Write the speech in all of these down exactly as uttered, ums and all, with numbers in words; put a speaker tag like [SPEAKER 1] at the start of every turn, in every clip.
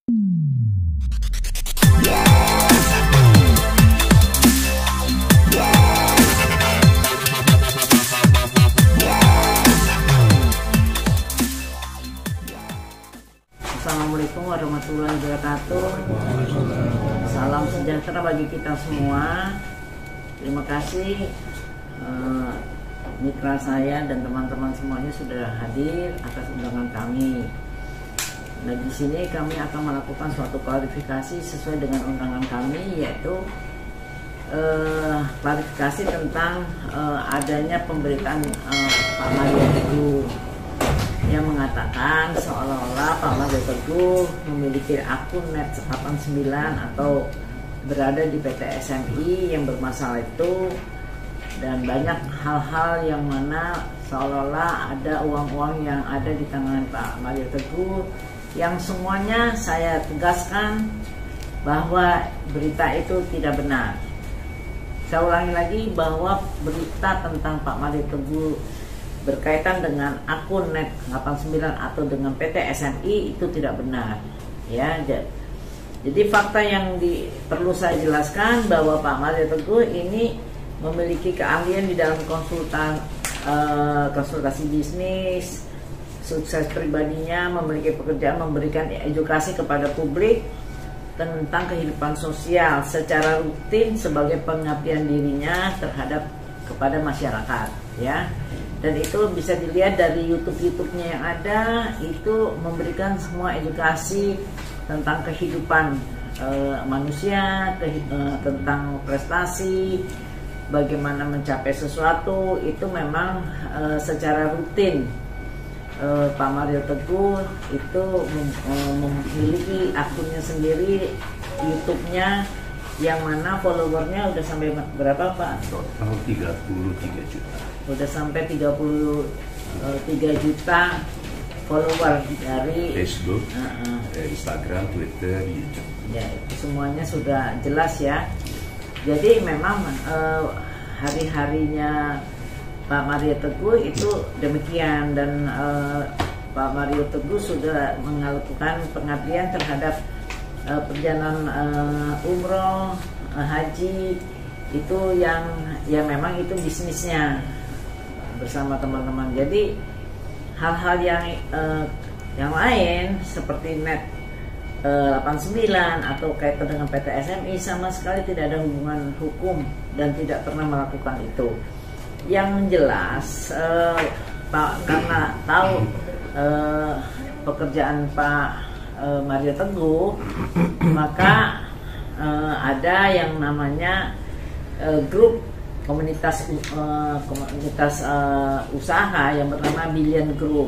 [SPEAKER 1] Assalamualaikum warahmatullahi wabarakatuh. Salam sejahtera bagi kita semua. Terima kasih eh, mitra saya dan teman-teman semuanya sudah hadir atas undangan kami. Nah, di sini kami akan melakukan suatu klarifikasi sesuai dengan undangan kami, yaitu eh, klarifikasi tentang eh, adanya pemberitaan eh, Pak Mario Teguh yang mengatakan seolah-olah Pak Mario Teguh memiliki akun net delapan puluh sembilan atau berada di P T S M I yang bermasalah itu, dan banyak hal-hal yang mana seolah-olah ada uang-uang yang ada di tangan Pak Mario Teguh, yang semuanya saya tegaskan bahwa berita itu tidak benar. Saya ulangi lagi bahwa berita tentang Pak Mario Teguh berkaitan dengan akun net delapan puluh sembilan atau dengan P T S M I itu tidak benar, ya. Jadi fakta yang di, perlu saya jelaskan bahwa Pak Mario Teguh ini memiliki keahlian di dalam konsultan uh, konsultasi bisnis, sukses pribadinya, memiliki pekerjaan, memberikan edukasi kepada publik tentang kehidupan sosial secara rutin sebagai pengabdian dirinya terhadap kepada masyarakat, ya. Dan itu bisa dilihat dari YouTube-YouTube-nya yang ada, itu memberikan semua edukasi tentang kehidupan e, manusia, ke, e, tentang prestasi, bagaimana mencapai sesuatu. Itu memang e, secara rutin e, Pak Mario Teguh itu mem, e, memiliki akunnya sendiri, YouTube-nya, yang mana followernya udah sampai berapa, Pak?
[SPEAKER 2] Total tiga puluh tiga juta.
[SPEAKER 1] Udah sampai tiga puluh tiga juta follower dari
[SPEAKER 2] Facebook,
[SPEAKER 1] uh -uh.
[SPEAKER 2] Instagram, Twitter, YouTube.
[SPEAKER 1] Ya, itu semuanya sudah jelas, ya. Jadi memang uh, hari-harinya Pak Mario Teguh itu demikian, dan uh, Pak Mario Teguh sudah melakukan pengabdian terhadap Uh, perjalanan uh, umroh, uh, haji, itu yang ya memang itu bisnisnya bersama teman-teman. Jadi hal-hal yang uh, yang lain seperti net uh, delapan puluh sembilan atau kaitan dengan P T S M I sama sekali tidak ada hubungan hukum dan tidak pernah melakukan itu. Yang jelas uh, Pak, karena tahu uh, pekerjaan Pak Mario Teguh, maka uh, ada yang namanya uh, grup komunitas uh, komunitas uh, usaha yang bernama Billion Group,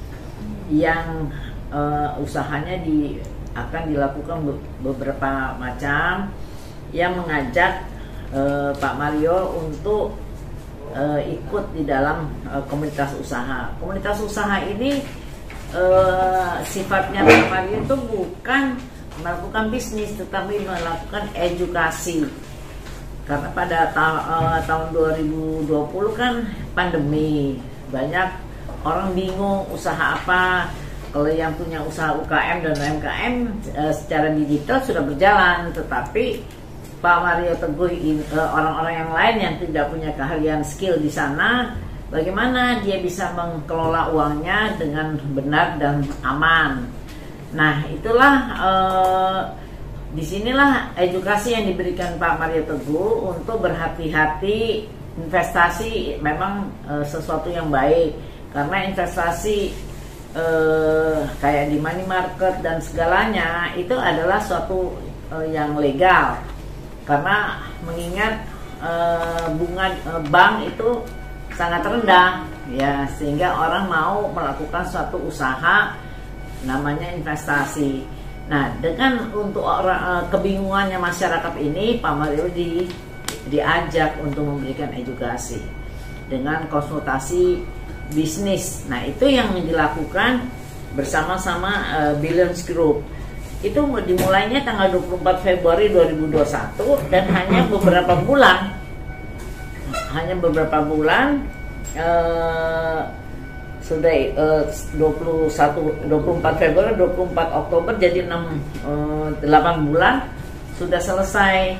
[SPEAKER 1] yang uh, usahanya di, akan dilakukan beberapa macam, yang mengajak uh, Pak Mario untuk uh, ikut di dalam uh, komunitas usaha. Komunitas usaha ini Uh, sifatnya Pak Mario itu bukan melakukan bisnis, tetapi melakukan edukasi. Karena pada ta uh, tahun dua ribu dua puluh kan pandemi, banyak orang bingung usaha apa. Kalau yang punya usaha U K M dan U M K M uh, secara digital sudah berjalan, tetapi Pak Mario Teguh orang-orang uh, yang lain yang tidak punya keahlian skill di sana, bagaimana dia bisa mengelola uangnya dengan benar dan aman. Nah, itulah eh, disinilah edukasi yang diberikan Pak Mario Teguh untuk berhati-hati. Investasi memang eh, sesuatu yang baik, karena investasi eh, kayak di money market dan segalanya itu adalah suatu eh, yang legal, karena mengingat eh, bunga eh, bank itu sangat rendah, ya, sehingga orang mau melakukan suatu usaha namanya investasi. Nah, dengan untuk orang kebingungannya masyarakat ini, Pak Mario di, diajak untuk memberikan edukasi dengan konsultasi bisnis. Nah, itu yang dilakukan bersama-sama uh, Billions Group. Itu dimulainya tanggal dua puluh empat Februari dua ribu dua puluh satu, dan hanya beberapa bulan hanya beberapa bulan eh, sudah uh, dua puluh satu, dua puluh empat Februari, dua puluh empat Oktober, jadi enam, delapan bulan sudah selesai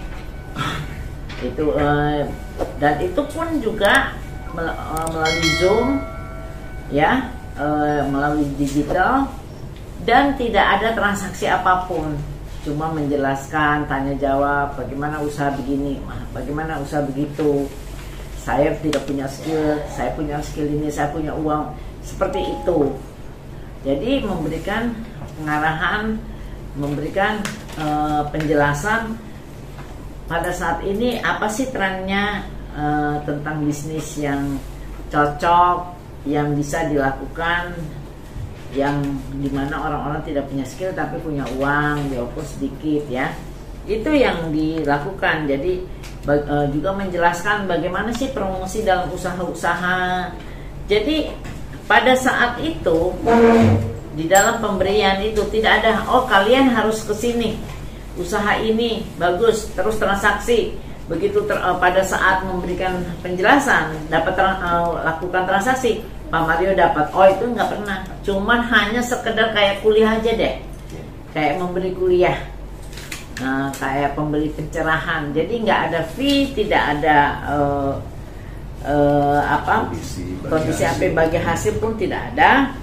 [SPEAKER 1] itu, uh, dan itu pun juga mel- uh, melalui Zoom ya, uh, melalui digital, dan tidak ada transaksi apapun, cuma menjelaskan, tanya jawab, bagaimana usaha begini, bagaimana usaha begitu, saya tidak punya skill, saya punya skill ini, saya punya uang, seperti itu. Jadi memberikan pengarahan, memberikan uh, penjelasan pada saat ini apa sih trennya uh, tentang bisnis yang cocok, yang bisa dilakukan, yang dimana orang-orang tidak punya skill tapi punya uang, walaupun sedikit ya. Itu yang dilakukan. Jadi bag, uh, juga menjelaskan bagaimana sih promosi dalam usaha-usaha. Jadi pada saat itu di dalam pemberian itu tidak ada, oh kalian harus ke sini, usaha ini bagus terus transaksi. Begitu ter, uh, pada saat memberikan penjelasan dapat tra, uh, lakukan transaksi, Pak Mario dapat, oh itu nggak pernah, cuman hanya sekedar kayak kuliah aja deh, kayak memberi kuliah, uh, kayak pemberi pencerahan. Jadi nggak ada fee, tidak ada uh, Uh, apa kondisi sampai bagi hasil pun tidak ada.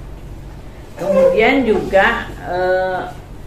[SPEAKER 1] Kemudian juga uh,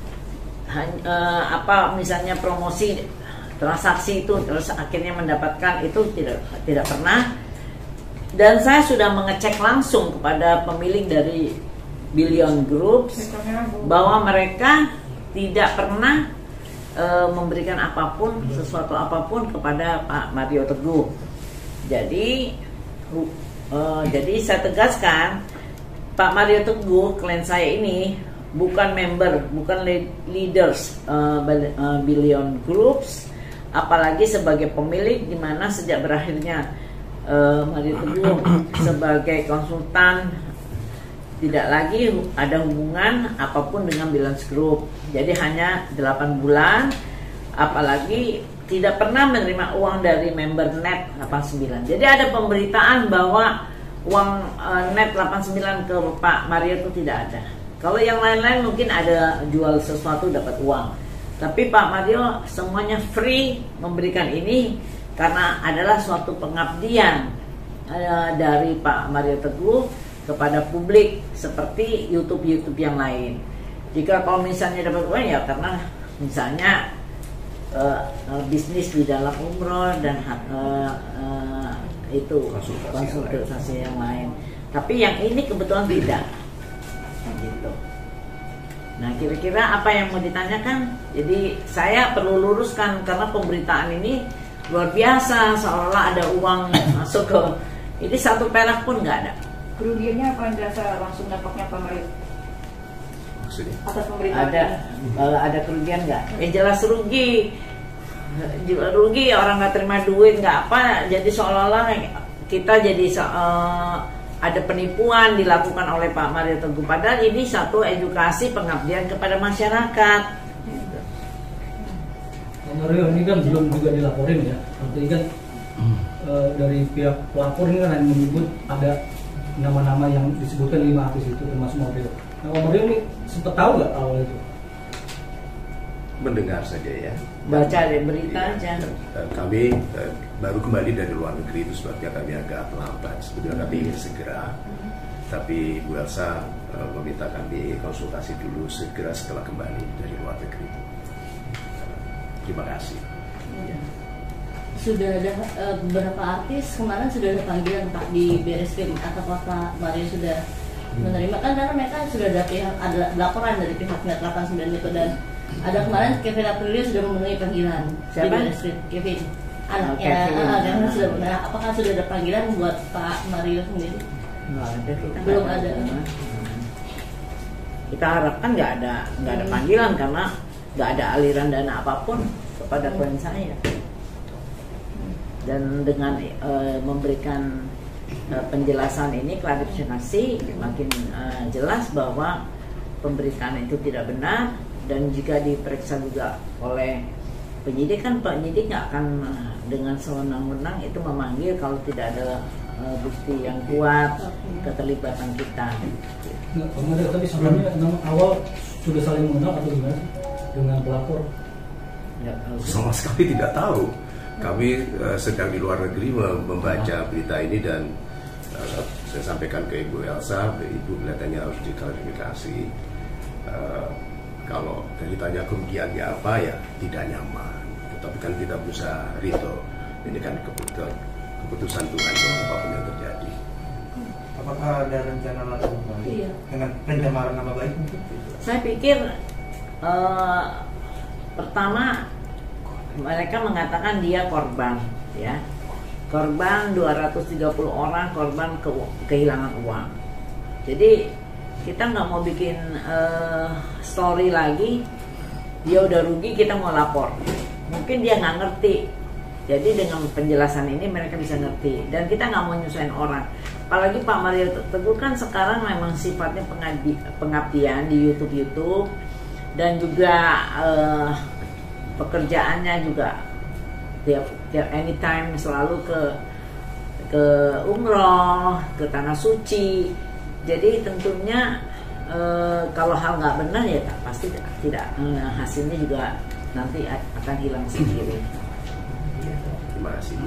[SPEAKER 1] uh, apa misalnya promosi transaksi itu terus akhirnya mendapatkan, itu tidak tidak pernah. Dan saya sudah mengecek langsung kepada pemilik dari Billion Groups bahwa mereka tidak pernah uh, memberikan apapun, sesuatu apapun kepada Pak Mario Teguh. Jadi, uh, jadi saya tegaskan, Pak Mario Teguh, klien saya ini bukan member, bukan leaders uh, Billion Groups, apalagi sebagai pemilik, di mana sejak berakhirnya uh, Mario Teguh sebagai konsultan tidak lagi ada hubungan apapun dengan Billion Group. Jadi hanya delapan bulan, apalagi tidak pernah menerima uang dari member net delapan puluh sembilan. Jadi ada pemberitaan bahwa uang uh, net delapan puluh sembilan ke Pak Mario itu tidak ada. Kalau yang lain-lain mungkin ada jual sesuatu dapat uang. Tapi Pak Mario semuanya free memberikan ini karena adalah suatu pengabdian uh, dari Pak Mario Teguh kepada publik seperti YouTube-YouTube yang lain. Jika kalau misalnya dapat uang ya karena misalnya Uh, uh, bisnis di dalam umroh dan uh, uh, itu konsultasi, konsultasi yang, yang lain. Tapi yang ini kebetulan tidak, gitu. Nah kira-kira apa yang mau ditanyakan? Jadi saya perlu luruskan karena pemberitaan ini luar biasa, seolah-olah ada uang masuk ke ini, satu perak pun nggak ada.
[SPEAKER 3] Kerugiannya apa yang dirasa langsung dampaknya Pak Mario? Atas pemberitaan
[SPEAKER 1] ada uh, ada kerugian nggak? Eh jelas rugi, rugi orang nggak terima duit nggak apa, jadi seolah-olah kita jadi uh, ada penipuan dilakukan oleh Pak Mario Teguh. Padahal ini satu edukasi pengabdian kepada masyarakat.
[SPEAKER 4] Pak Mario ini kan belum juga dilaporin ya, artinya kan hmm. uh, dari pihak pelapor ini kan hanya menyebut ada nama-nama yang disebutkan lima artis itu termasuk Mario. Nah, Pak Mario ini sempat tahu nggak awal itu?
[SPEAKER 2] Mendengar saja ya.
[SPEAKER 1] Baca di berita
[SPEAKER 2] ya,
[SPEAKER 1] aja.
[SPEAKER 2] Dan kami uh, baru kembali dari luar negeri, itu sebabnya kami agak terlambat. Sebetulnya kami ingin segera, tapi Bu Elsa uh, meminta kami konsultasi dulu segera setelah kembali dari luar negeri. Terima kasih.
[SPEAKER 5] Ya. Sudah ada uh, beberapa artis kemarin sudah ada panggilan Pak di Barreskrim, atau Pak Mario sudah menerima kan, karena mereka sudah ada pihak, ada laporan dari pihak Net delapan puluh sembilan itu, dan ada kemarin Kevin Aprilio sudah memenuhi panggilan. Siapa? Di Barreskrim, Kevin anaknya, oh, uh, karena sudah benar. Apakah sudah ada panggilan buat Pak Mario sendiri?
[SPEAKER 1] Nggak ada, kita
[SPEAKER 5] belum
[SPEAKER 1] ada.
[SPEAKER 5] ada.
[SPEAKER 1] Kita harapkan nggak ada nggak ada panggilan karena nggak ada aliran dana apapun kepada klien saya. Dan dengan uh, memberikan uh, penjelasan ini, klarifikasi, makin uh, jelas bahwa pemberitaan itu tidak benar. Dan jika diperiksa juga oleh penyidik, kan penyidik nggak akan uh, dengan sewenang-wenang itu memanggil kalau tidak ada uh, bukti yang kuat keterlibatan kita.
[SPEAKER 4] Nggak, Mario, tapi sebelumnya nama awal sudah saling mengenal atau gimana dengan pelapor?
[SPEAKER 1] Ya,
[SPEAKER 2] sama sekali tidak tahu. Kami uh, sedang di luar negeri membaca berita ini dan uh, saya sampaikan ke Ibu Elsa, Ibu kelihatannya harus diklarifikasi. Uh, kalau ditanya kerugiannya apa ya tidak nyaman. Tetapi kan kita berusaha Rito. Ini kan keputusan, keputusan Tuhan bahwa apapun yang terjadi.
[SPEAKER 6] Apakah ada rencana lagi
[SPEAKER 5] Iya.
[SPEAKER 6] dengan pencemaran nama baik mungkin?
[SPEAKER 1] saya pikir uh, pertama mereka mengatakan dia korban, ya, korban dua ratus tiga puluh orang, korban ke, kehilangan uang. Jadi kita nggak mau bikin uh, story lagi, dia udah rugi kita mau lapor. Mungkin dia nggak ngerti. Jadi dengan penjelasan ini mereka bisa ngerti. Dan kita nggak mau nyusahin orang. Apalagi Pak Mario Teguh kan sekarang memang sifatnya pengabdi, pengabdian di YouTube-YouTube dan juga uh, pekerjaannya juga tiap tiap anytime selalu ke ke umroh, ke tanah suci. Jadi tentunya e, kalau hal nggak benar ya pasti tidak e, hasilnya juga nanti akan hilang sendiri.
[SPEAKER 2] Terima kasih.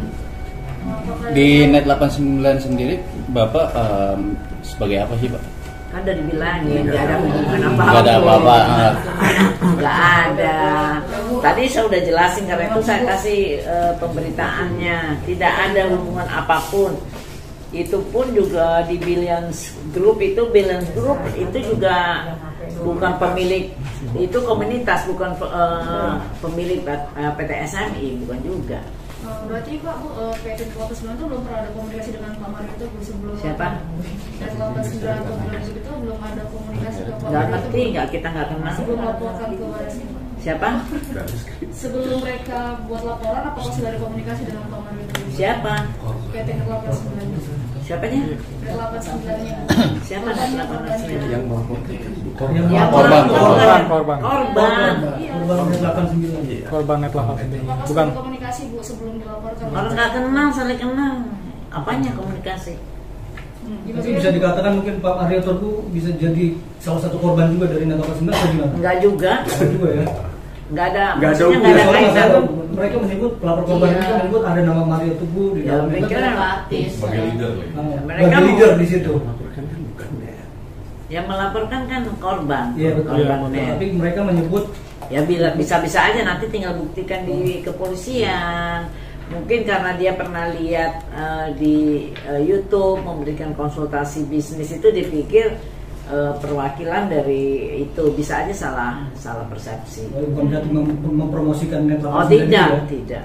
[SPEAKER 7] Di Net delapan puluh sembilan sendiri Bapak um, sebagai apa sih Pak?
[SPEAKER 1] Kan udah dibilangin nggak ada hubungan apa-apa.
[SPEAKER 7] Nggak ada apa-apa.
[SPEAKER 1] Nggak ada. Tadi saya udah jelasin karena itu saya kasih e, pemberitaannya. Tidak ada hubungan apapun. Itu pun juga di Billions Group itu Billions Group itu juga bukan pemilik, itu komunitas bukan uh, pemilik uh, P T S M I, bukan juga.
[SPEAKER 3] Uh, berarti Pak Bu, uh, P T delapan puluh sembilan itu belum pernah ada komunikasi dengan Pak Mario Teguh sebelum
[SPEAKER 1] Siapa?
[SPEAKER 3] P T delapan puluh sembilan atau Billions itu belum ada komunikasi dengan Pak
[SPEAKER 1] Nggak
[SPEAKER 3] Mario
[SPEAKER 1] ngerti,
[SPEAKER 3] Teguh.
[SPEAKER 1] nggak kita nggak kenal.
[SPEAKER 3] Sebelum laporkan ke Barreskrim.
[SPEAKER 1] Siapa?
[SPEAKER 3] Sebelum mereka buat laporan, apakah sudah ada komunikasi dengan Pak Mario Teguh?
[SPEAKER 1] Siapa?
[SPEAKER 3] P T delapan puluh sembilan.
[SPEAKER 1] Siapanya?
[SPEAKER 3] P T delapan puluh sembilan-nya.
[SPEAKER 1] Siapa delapan puluh sembilan?
[SPEAKER 2] Yang melaporkan itu bukan
[SPEAKER 4] Yang
[SPEAKER 1] Ya,
[SPEAKER 7] Korban,
[SPEAKER 1] korban,
[SPEAKER 8] korban.
[SPEAKER 1] korban.
[SPEAKER 3] Iya.
[SPEAKER 4] Korban Net delapan puluh sembilan.
[SPEAKER 8] Korban Net delapan puluh sembilan.
[SPEAKER 3] Apakah
[SPEAKER 8] Bukan.
[SPEAKER 3] sudah komunikasi Bu sebelum dilaporkan?
[SPEAKER 1] Orang nggak kenal, saling kenal. Apanya komunikasi?
[SPEAKER 3] Hmm,
[SPEAKER 4] Tapi bisa dikatakan mungkin Pak Mario Teguh bisa jadi salah satu korban juga dari Net delapan puluh sembilan atau gimana?
[SPEAKER 1] Enggak juga,
[SPEAKER 4] Ada juga ya.
[SPEAKER 1] nggak ada,
[SPEAKER 2] Nggak ada
[SPEAKER 1] maksudnya nggak ada
[SPEAKER 4] Soalnya
[SPEAKER 1] kaitan.
[SPEAKER 4] saya- mereka menyebut pelapor korban
[SPEAKER 5] Iya.
[SPEAKER 4] itu kan menyebut ada nama Mario Teguh di
[SPEAKER 1] Ya,
[SPEAKER 4] dalam itu.
[SPEAKER 1] mereka-
[SPEAKER 5] Beberapa artis.
[SPEAKER 9] sebagai leader lah.
[SPEAKER 4] Nah,
[SPEAKER 1] Mereka
[SPEAKER 4] sebagai
[SPEAKER 1] mau-
[SPEAKER 4] leader di situ.
[SPEAKER 2] melaporkan kan bukan net.
[SPEAKER 1] Yang melaporkan kan korban,
[SPEAKER 4] Iya betul.
[SPEAKER 1] korban
[SPEAKER 4] Iya,
[SPEAKER 1] net.
[SPEAKER 4] tapi mereka menyebut
[SPEAKER 1] Ya bila bisa-bisa aja nanti tinggal buktikan di kepolisian. Mungkin karena dia pernah lihat uh, di uh, YouTube memberikan konsultasi bisnis itu dipikir uh, perwakilan dari itu, bisa aja salah salah persepsi.
[SPEAKER 4] oh, bukan berarti mem- mempromosikan Net
[SPEAKER 1] Oh
[SPEAKER 4] delapan puluh sembilan
[SPEAKER 1] tidak,
[SPEAKER 4] itu ya.
[SPEAKER 1] tidak.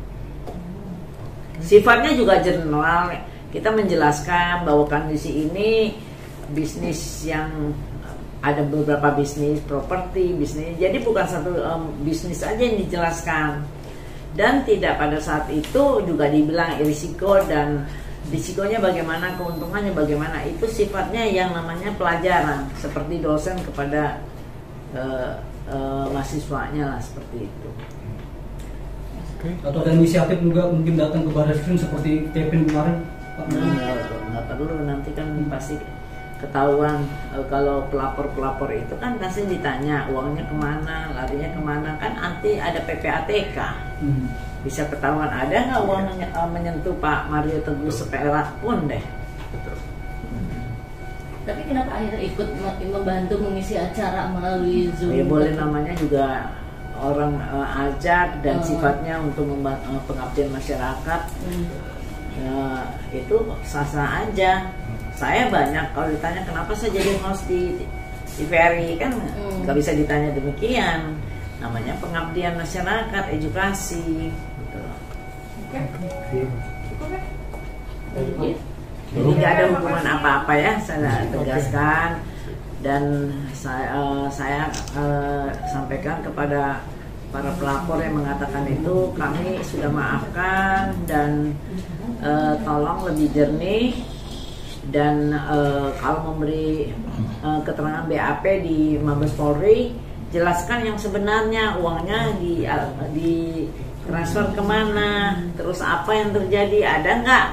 [SPEAKER 1] Sifatnya juga general. Kita menjelaskan bahwa kondisi ini bisnis yang ada beberapa bisnis properti, bisnis. Jadi bukan satu um, bisnis aja yang dijelaskan. Dan tidak pada saat itu juga dibilang risiko dan risikonya bagaimana, keuntungannya bagaimana. Itu sifatnya yang namanya pelajaran, seperti dosen kepada uh, uh, mahasiswanya lah, seperti itu.
[SPEAKER 4] Atau ada inisiatif juga mungkin datang ke Barreskrim seperti Kevin kemarin Pak Mario.
[SPEAKER 1] Nggak, nggak perlu, nanti kan pasti ketahuan. E, kalau pelapor-pelapor itu kan pasti ditanya uangnya kemana, larinya kemana, kan nanti ada P P A T K,
[SPEAKER 4] Hmm.
[SPEAKER 1] bisa ketahuan ada nggak uang menye- e, menyentuh Pak Mario Teguh seperak pun deh.
[SPEAKER 2] Betul.
[SPEAKER 5] Tapi kenapa akhirnya ikut me- membantu mengisi acara melalui Zoom?
[SPEAKER 1] Ya boleh, namanya juga orang e, ajak dan
[SPEAKER 5] Oh.
[SPEAKER 1] sifatnya untuk memba- e, pengabdian masyarakat.
[SPEAKER 5] Hmm.
[SPEAKER 1] Ya, itu sah-sah aja. Saya banyak kalau ditanya kenapa saya jadi host di T V R I kan
[SPEAKER 5] Hmm.
[SPEAKER 1] nggak bisa ditanya demikian. Namanya pengabdian masyarakat, edukasi. Gitu.
[SPEAKER 3] Oke. Cukup ya?
[SPEAKER 1] Jadi nggak ada hubungan apa-apa ya, saya tegaskan dan saya eh, saya eh, sampaikan kepada para pelapor yang mengatakan itu, kami sudah maafkan dan eh, tolong lebih jernih. Dan uh, kalau memberi uh, keterangan B A P di Mabes Polri, jelaskan yang sebenarnya, uangnya di uh, di transfer kemana, terus apa yang terjadi, ada nggak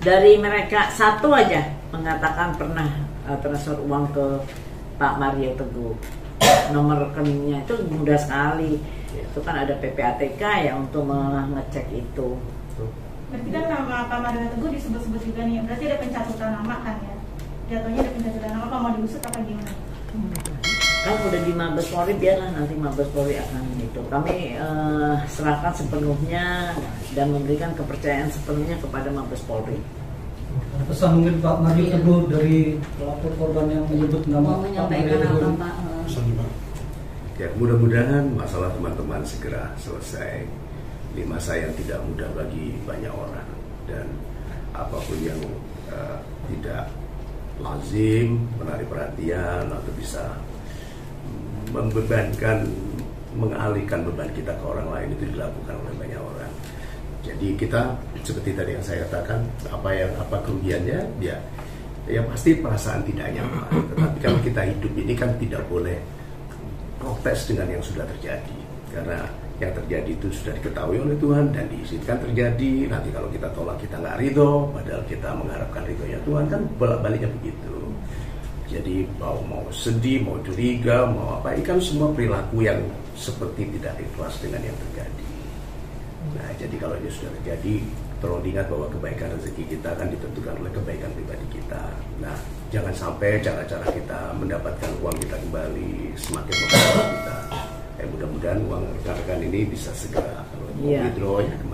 [SPEAKER 1] dari mereka satu aja mengatakan pernah uh, transfer uang ke Pak Mario Teguh. Nomor rekeningnya itu mudah sekali. Itu kan ada P P A T K ya untuk mengecek itu.
[SPEAKER 3] Berarti kan nama Pak Mario Teguh disebut-sebut juga nih. Berarti ada pencatutan nama kan ya? Jatuhnya ada pencatutan nama. Apa mau diusut apa gimana?
[SPEAKER 1] Kan udah di Mabes Polri, biarlah nanti Mabes Polri akan itu. Kami uh, serahkan sepenuhnya dan memberikan kepercayaan sepenuhnya kepada Mabes Polri.
[SPEAKER 4] Pesan mungkin Pak Mario Teguh dari pelapor korban yang menyebut nama
[SPEAKER 5] Mau menyampaikan apa Pak?
[SPEAKER 2] Ya, mudah-mudahan masalah teman-teman segera selesai. Ini masa yang tidak mudah bagi banyak orang, dan apapun yang uh, tidak lazim menarik perhatian atau bisa membebankan, mengalihkan beban kita ke orang lain itu dilakukan oleh banyak orang. Jadi kita seperti tadi yang saya katakan, apa yang apa kerugiannya, ya, ya pasti perasaan tidak nyaman. Tetapi kalau kita hidup ini kan tidak boleh protes dengan yang sudah terjadi, karena yang terjadi itu sudah diketahui oleh Tuhan dan diizinkan terjadi. Nanti kalau kita tolak, kita nggak ridho, padahal kita mengharapkan ridhonya Tuhan, kan bolak-baliknya begitu. Jadi mau mau sedih, mau curiga, mau apa, ini kan semua perilaku yang seperti tidak ikhlas dengan yang terjadi. Nah, jadi kalau ini sudah terjadi, tolong diingat bahwa kebaikan rezeki kita akan ditentukan oleh kebaikan pribadi kita. Nah, jangan sampai cara-cara kita mendapatkan uang kita kembali semakin memperoleh kita. Eh, mudah-mudahan uang rekan-rekan ini bisa segera kalau mau
[SPEAKER 1] Iya.
[SPEAKER 2] withdraw ya